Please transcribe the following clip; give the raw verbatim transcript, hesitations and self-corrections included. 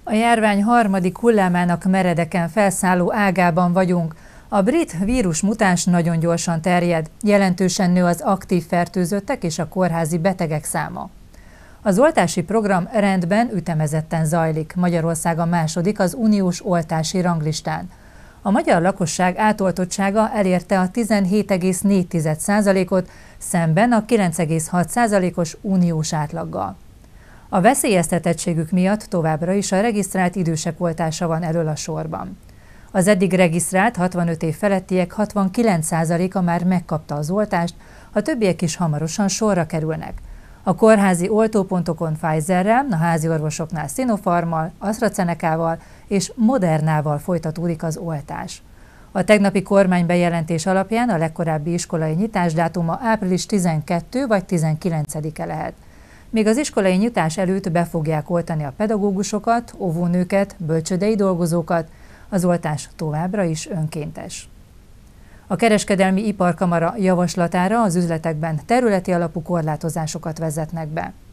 A járvány harmadik hullámának meredeken felszálló ágában vagyunk. A brit vírusmutáns nagyon gyorsan terjed, jelentősen nő az aktív fertőzöttek és a kórházi betegek száma. Az oltási program rendben ütemezetten zajlik, Magyarország a második az uniós oltási ranglistán. A magyar lakosság átoltottsága elérte a tizenhét egész négy százalékot, szemben a kilenc egész hat százalékos uniós átlaggal. A veszélyeztetettségük miatt továbbra is a regisztrált idősek oltása van elől a sorban. Az eddig regisztrált hatvanöt év felettiek hatvankilenc százaléka már megkapta az oltást, a többiek is hamarosan sorra kerülnek. A kórházi oltópontokon Pfizerrel, a házi orvosoknál Sinopharmmal, AstraZenecával és Modernával folytatódik az oltás. A tegnapi kormánybejelentés alapján a legkorábbi iskolai nyitás dátuma április tizenkettedike vagy tizenkilencedike lehet. Még az iskolai nyitás előtt be fogják oltani a pedagógusokat, óvónőket, bölcsődei dolgozókat, az oltás továbbra is önkéntes. A Kereskedelmi Iparkamara javaslatára az üzletekben területi alapú korlátozásokat vezetnek be.